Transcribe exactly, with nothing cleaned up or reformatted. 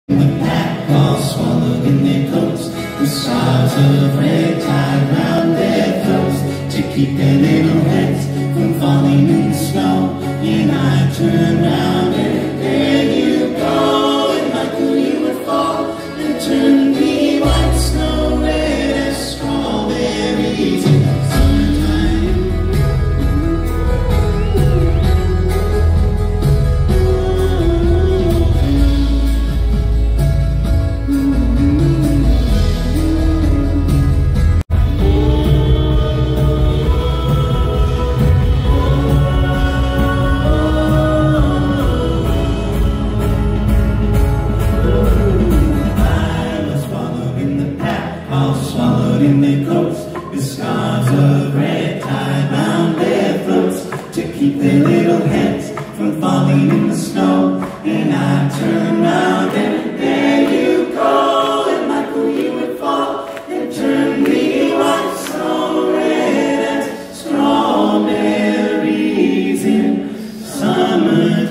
The pack all swallowed in their coats, the stars of red tied round their throats, to keep their little heads from falling in the snow. And I turned round and there you go, and Michael, you would fall and turn me white snow, red as strawberries in the summertime. All swallowed in their coats, with scarves of red tied round their throats, to keep their little heads from falling in the snow. And I turned round and there you go, and Michael, you would fall and turn me white snow, red as strawberries in summer.